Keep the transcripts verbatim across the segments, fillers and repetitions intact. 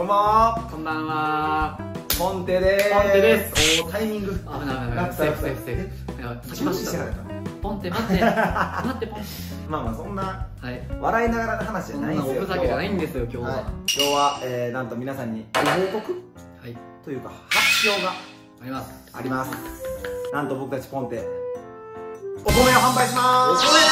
こんばんは。 こんばんは。 ポンテでーす。 ポンテです。 おー、タイミング。 危ない危ない危ない。セーフセーフセーフ。いや、先走った。ポンテ待って。待ってポンテ。 まあまあそんなはい。 笑いながらの話じゃないんですよ。 おふざけじゃないんですよ今日は。 今日はえーなんと皆さんにご報告はいというか発表があります。 あります。なんと僕たちポンテお米を販売しまーす。 お米です。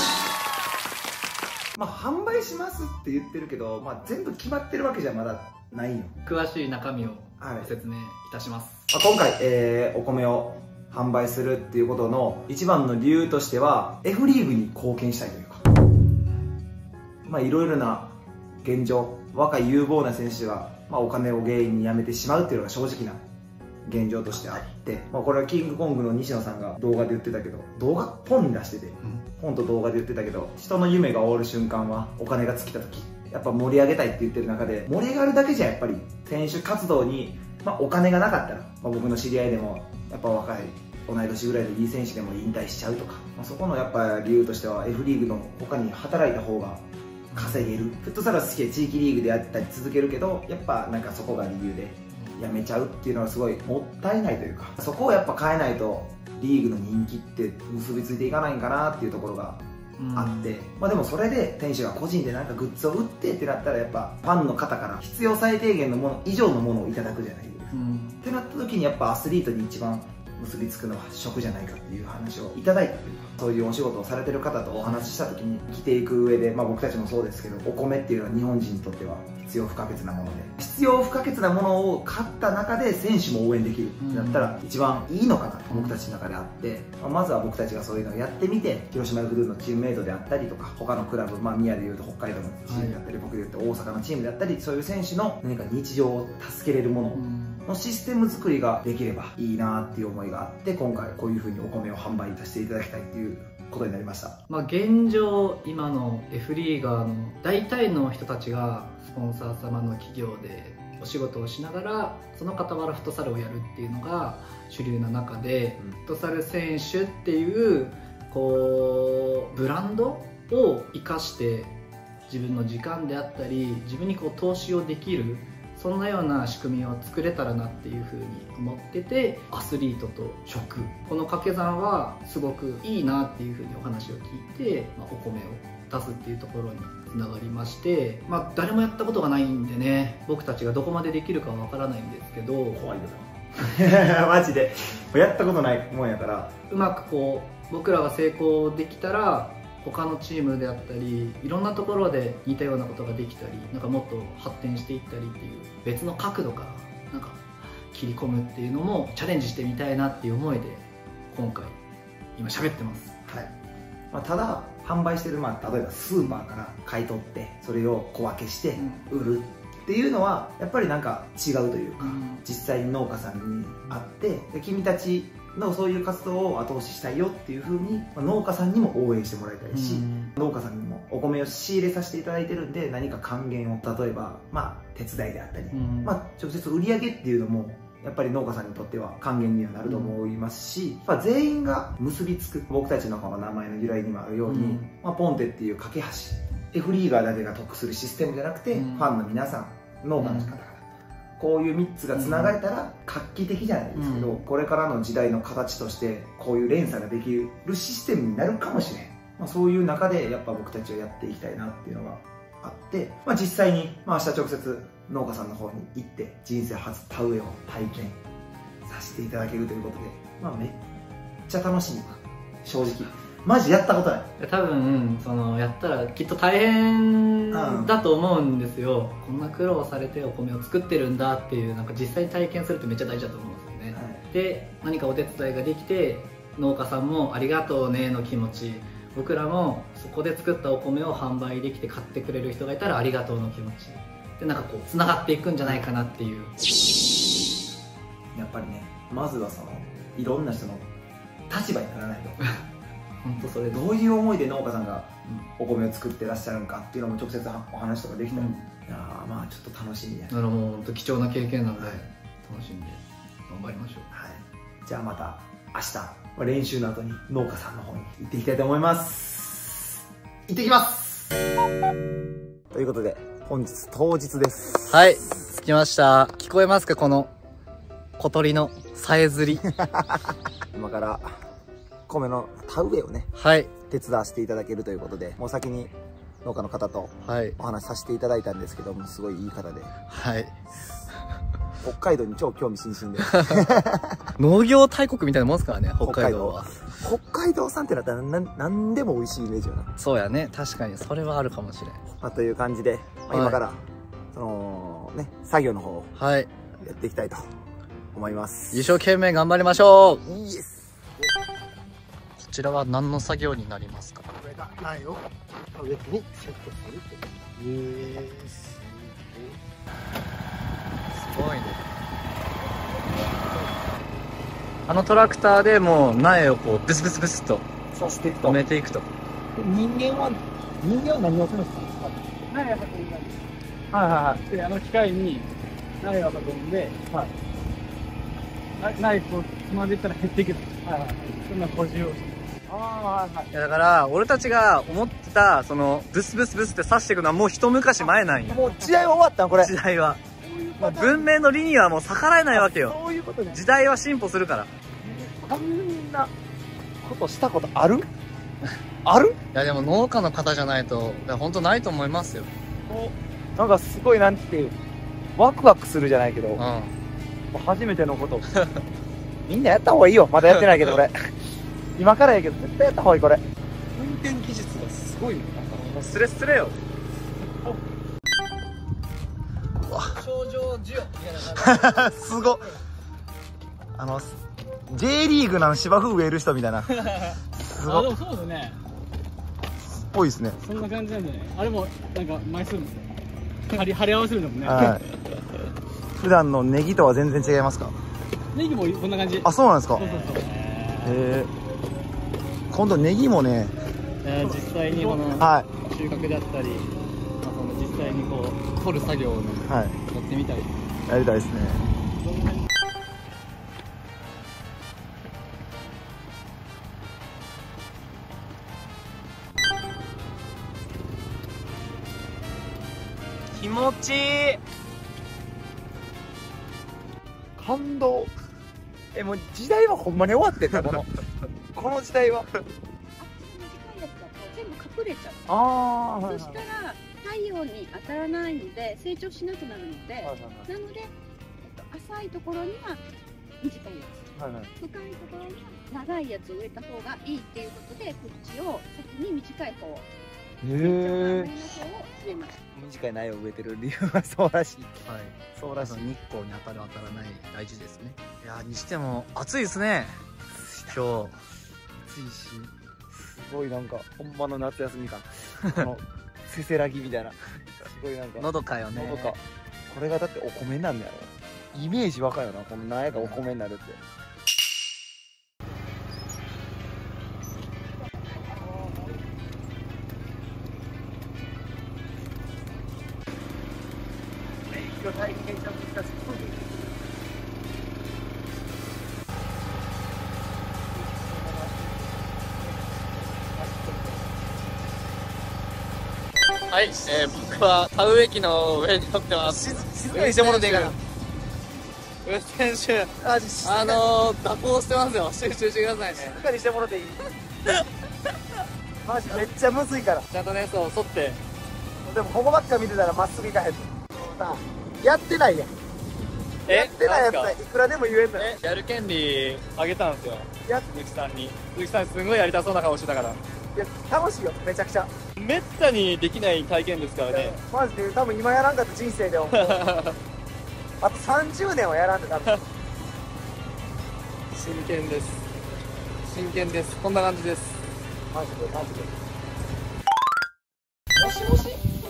まあ販売しますって言ってるけど、まあ全部決まってるわけじゃまだないよ。 詳しい中身をご説明いたします。 まあ今回、えー、お米を販売するっていうことの一番の理由としては F リーグに貢献したいというか、まあいろいろな現状、若い有望な選手が、まあ、お金を原因に辞めてしまうっていうのが正直な現状としてあって、まあ、これはキングコングの西野さんが動画で言ってたけど、動画本に出してて、うん、本と動画で言ってたけど、人の夢が終わる瞬間はお金が尽きた時、やっぱ盛り上げたいって言ってる中で、盛り上がるだけじゃやっぱり選手活動に、まあ、お金がなかったら、まあ、僕の知り合いでもやっぱ若い同い年ぐらいでいい選手でも引退しちゃうとか、まあ、そこのやっぱ理由としては F リーグの他に働いた方が稼げる。フットサルは好きで地域リーグでやったり続けるけど、やっぱなんかそこが理由でやめちゃうっていうのはすごいもったいないというか、そこをやっぱ変えないとリーグの人気って結びついていかないんかなっていうところがあって、うん、まあでもそれで選手が個人でなんかグッズを売ってってなったら、やっぱファンの方から必要最低限のもの以上のものをいただくじゃないですか、うん、ってなった時にやっぱアスリートに一番結びつくのは食じゃないかっていう話をいただいたというか、そういうお仕事をされてる方とお話しした時に生きていく上で、まあ、僕たちもそうですけど、お米っていうのは日本人にとっては必要不可欠なもので、必要不可欠なものを買った中で選手も応援できるってなったら一番いいのかなと僕たちの中であって、まあ、まずは僕たちがそういうのをやってみて、広島 F ルーのチームメイトであったりとか、他のクラブ、まあ、宮でいうと北海道のチームであったり、はい、僕でいうと大阪のチームであったり、そういう選手の何か日常を助けれるもののシステム作りができればいいなっていう思いがあって、今回こういうふうにお米を販売させていただきたいっていうことになりました。 まあ現状、今の F リーガーの大体の人たちがスポンサー様の企業でお仕事をしながら、その傍らフットサルをやるっていうのが主流な中で、うん、フットサル選手っていうこうブランドを生かして自分の時間であったり自分にこう投資をできる、そんなような仕組みを作れたらなっていうふうに思ってて、アスリートと食、この掛け算はすごくいいなっていうふうにお話を聞いて、まあ、お米を出すっていうところにつながりまして、まあ、誰もやったことがないんでね、僕たちがどこまでできるかはわからないんですけど、 怖いよマジでやったことないもんやから、 うまくこう僕らが成功できたら他のチームであったりいろんなところで似たようなことができたり、なんかもっと発展していったりっていう別の角度からなんか切り込むっていうのもチャレンジしてみたいなっていう思いで今回今喋ってます。 はい、まあ、ただ販売してる、まあ、例えばスーパーから買い取ってそれを小分けして売るっていうのはやっぱりなんか違うというか、うん、実際に農家さんに会ってで君たちのそういう活動を後押ししたいよっていう風に、まあ、農家さんにも応援してもらいたいし、うん、農家さんにもお米を仕入れさせていただいてるんで、何か還元を例えば、まあ、手伝いであったり、うん、まあ、直接売り上げっていうのもやっぱり農家さんにとっては還元にはなると思いますし、うん、まあ、全員が結びつく、僕たちのこの名前の由来にもあるように、うん、まあ、ポンテっていう架け橋、F リーガーだけが得するシステムじゃなくて、うん、ファンの皆さん、農家の方々、こういうみっつがつながれたら画期的じゃないですけど、うん、これからの時代の形としてこういう連鎖ができるシステムになるかもしれん、まあ、そういう中でやっぱ僕たちはやっていきたいなっていうのがあって、まあ、実際に、まあ、明日直接農家さんの方に行って人生初田植えを体験させていただけるということで、まあ、めっちゃ楽しい、正直マジやったことない。 多分そのやったらきっと大変だと思うんですよ、うん、こんな苦労されてお米を作ってるんだっていう、なんか実際に体験するってめっちゃ大事だと思うんですよね、はい、で何かお手伝いができて農家さんもありがとうねの気持ち、僕らもそこで作ったお米を販売できて買ってくれる人がいたらありがとうの気持ちで、なんかこうつながっていくんじゃないかなっていう。 やっぱりね、まずはそのいろんな人の立場にならないと本当それどういう思いで農家さんがお米を作ってらっしゃるのかっていうのも直接お話とかできたら、うん、いやまあちょっと楽しみや。 だからもう本当貴重な経験なんで、はい、楽しんで頑張りましょう。 はい、じゃあまた明日練習の後に農家さんの方に行っていきたいと思います。行ってきます。ということで本日当日です。 はい。 来ました。聞こえますか、この小鳥のさえずり。 今から米の田植えをね、 はい、 手伝わせていただけるということで、もう先に農家の方とお話しさせていただいたんですけども、すごいいい方で、 はい、 北海道に超興味津々で。 農業大国みたいなもんですからね、北海道は。 北海道産ってなったら何何でも美味しいイメージよな。 そうやね、確かにそれはあるかもしれん。 まあ、という感じで、まあ、今から、はい、そのね作業の方をやっていきたいと思います。 一生懸命頑張りましょう。 イエス。 こちらは何の作業になりますか？これが苗を植えにセットするという。すごいね。あのトラクターでもう苗をこうブスブスブスと埋めていくと。 人間は人間は何をするんですか？ 苗を運んだんです。はいはいはい。で、あの機械に苗を運んで、はい。苗こうつまんでいったら減っていくの。はいはい。そんな補充をして。ああ、はいはい。 いやだから俺たちが思ってたそのブスブスブスって刺していくのはもう一昔前なんよ。 もう時代は終わったんこれ。 時代は。もう文明の利にはもう逆らえないわけよ。 そういうことね。 時代は進歩するから。 こんなことしたことある？ある？ いやでも農家の方じゃないと本当ないと思いますよ。 なんかすごいなんていうワクワクするじゃないけど、うん、初めてのことみんなやった方がいいよ。まだやってないけど俺今からやけど絶対やった方がいいこれ。 運転技術がすごいね。なんかもうスレスレよ。 症状授与みたいなすごっ。あの J リーグの芝生植える人みたいな。すごあ、でもそうですね。 っぽいですね。 そんな感じなんでね。あれもなんか枚数も貼り貼り合わせるのもね。 はい。普段のネギとは全然違いますか？ ネギもこんな感じ。 あ、そうなんですか。 そうそうそう。へえ。今度ネギもね。 えー、実際にこの収穫であったり、まあその実際にこう取る作業をね、はい、やってみたい。 やりたいですね。 気持ちいい。 感動。え、もう時代はほんまに終わってたこのこの時代は。 あっちの短いやつだと全部隠れちゃう。 ああ、 そしたら太陽に当たらないので成長しなくなるので、はいはいはい、なので、えっと、浅いところには短いやつ、はいはい、深いところには長いやつを植えた方がいいっていうことで、こっちを先に短い方を。へえ。 短い苗を植えてる理由はそうらしい。 はい。そうらしい。日光に当たる当たらない大事ですね。いやにしても暑いですね。今日暑いし、すごいなんかほんまの夏休み感。このせせらぎみたいな。すごいなんか。 のどかよね。 のどか。これがだってお米なんだよ。イメージわかるよな。この苗がお米になるって。 はい、えー、僕は田植え機の上に乗ってます。 静かにしてもらっていいかな。 上選手、あのー、蛇行してますよ。集中してくださいね。 静かにしてもらっていいマジめっちゃむずいから。 ちゃんとね、そう、沿って。 でもここばっか見てたらまっすぐ行かへん。やってないやん。やってないやつはいくらでも言えんのよ。 やる権利あげたんですよ。鈴木さんに。鈴木さんすごいやりたそうな顔してたから。 いや楽しいよ、めちゃくちゃ。 めったにできない体験ですからね。 マジで多分今やらんかった人生でもあとさんじゅうねんはやらんで多分真剣です。真剣です。こんな感じです。 マジでマジで。 もしもし。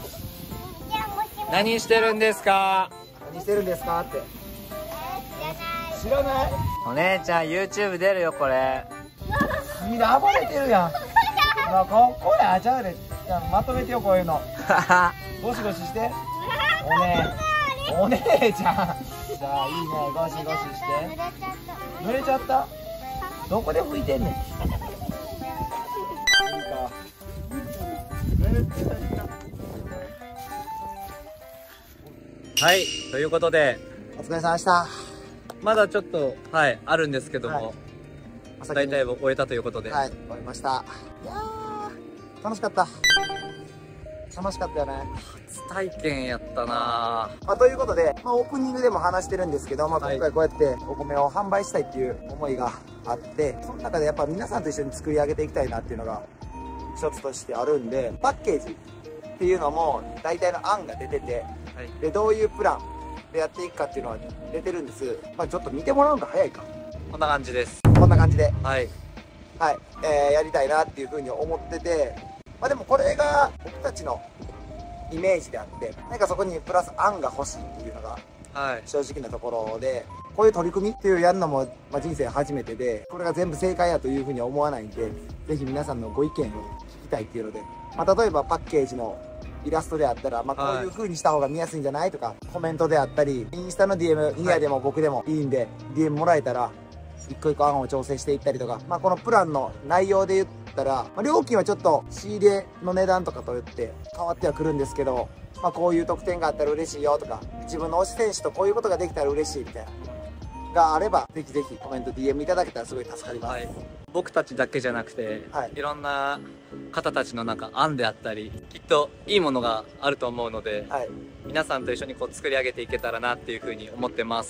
何してるんですか？ 何してるんですかって。知らない。 お姉ちゃん YouTube 出るよこれ。 みんな暴れてるやん。まあここれあちゃうで。じゃあまとめてよこういうの。ゴシゴシして。お姉お姉ちゃん。じゃあいいね、ゴシゴシして。濡れちゃった。どこで拭いてんねん。いいか。 はい、ということでお疲れ様でした。 まだちょっとはいあるんですけども、 はい、 大体を終えたということで、 はい、終わりました。いやー楽しかった。楽しかったよね。 初体験やったな。 まあ、ということで、まあ、オープニングでも話してるんですけど、まあ、今回こうやってお米を販売したいっていう思いがあって、その中でやっぱ皆さんと一緒に作り上げていきたいなっていうのが一つとしてあるんで、パッケージっていうのも大体の案が出てて、はい、でどういうプランでやっていくかっていうのは出てるんです。まあ、ちょっと見てもらうのが早いか。 こんな感じです。 こんな感じで、 はい、 はい、えー、やりたいなっていうふうに思ってて、まあ、でもこれが僕たちのイメージであって、なんかそこにプラス案が欲しいっていうのが正直なところで、こういう取り組みっていうやるのも、まあ、人生初めてで、これが全部正解やというふうには思わないんで、ぜひ皆さんのご意見を聞きたいっていうので、まあ、例えばパッケージのイラストであったら、まあ、こういう風にした方が見やすいんじゃないとか、コメントであったり、インスタの ディーエム、ニアでも僕でもいいんで、ディーエム もらえたら、一個一個案を調整していったりとか、まあ、このプランの内容で言ったら、まあ、料金はちょっと仕入れの値段とかと言って変わってはくるんですけど、まあ、こういう特典があったら嬉しいよとか、自分の推し選手とこういうことができたら嬉しいみたいながあれば、ぜひぜひコメント ディーエム いただけたらすごい助かります。はい、 僕たちだけじゃなくて、はい、いろんな方たちのなんか案であったり、きっといいものがあると思うので、はい、皆さんと一緒にこう作り上げていけたらなっていうふうに思ってます。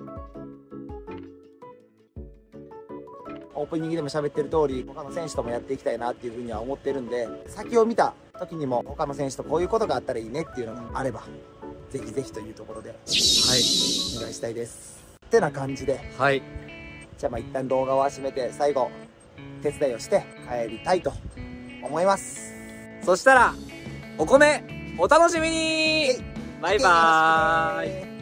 オープニングでも喋ってる通り、他の選手ともやっていきたいなっていうふうには思ってるんで、先を見た時にも他の選手とこういうことがあったらいいねっていうのがあれば、ぜひぜひというところで、はい、お願いしたいです。ってな感じで、はい、じゃあまあ一旦動画を閉めて最後手伝いをして帰りたいと思います。 そしたらお米お楽しみに。バイバーイ。